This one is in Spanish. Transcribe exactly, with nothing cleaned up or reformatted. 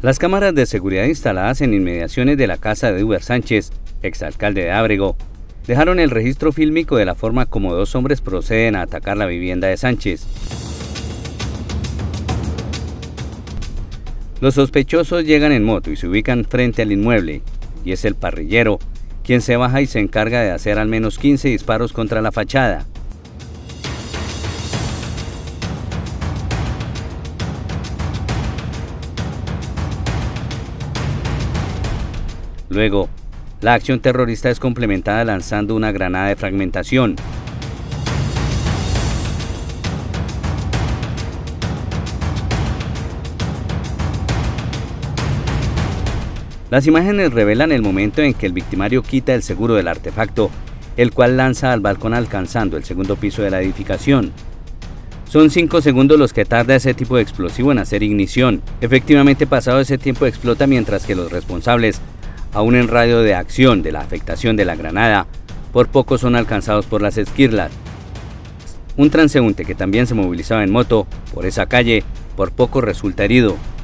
Las cámaras de seguridad instaladas en inmediaciones de la casa de Eduber Sánchez, exalcalde de Ábrego, dejaron el registro fílmico de la forma como dos hombres proceden a atacar la vivienda de Sánchez. Los sospechosos llegan en moto y se ubican frente al inmueble, y es el parrillero quien se baja y se encarga de hacer al menos quince disparos contra la fachada. Luego, la acción terrorista es complementada lanzando una granada de fragmentación. Las imágenes revelan el momento en que el victimario quita el seguro del artefacto, el cual lanza al balcón alcanzando el segundo piso de la edificación. Son cinco segundos los que tarda ese tipo de explosivo en hacer ignición. Efectivamente, pasado ese tiempo explota, mientras que los responsables, aún en radio de acción de la afectación de la granada, por poco son alcanzados por las esquirlas. Un transeúnte que también se movilizaba en moto por esa calle, por poco resulta herido.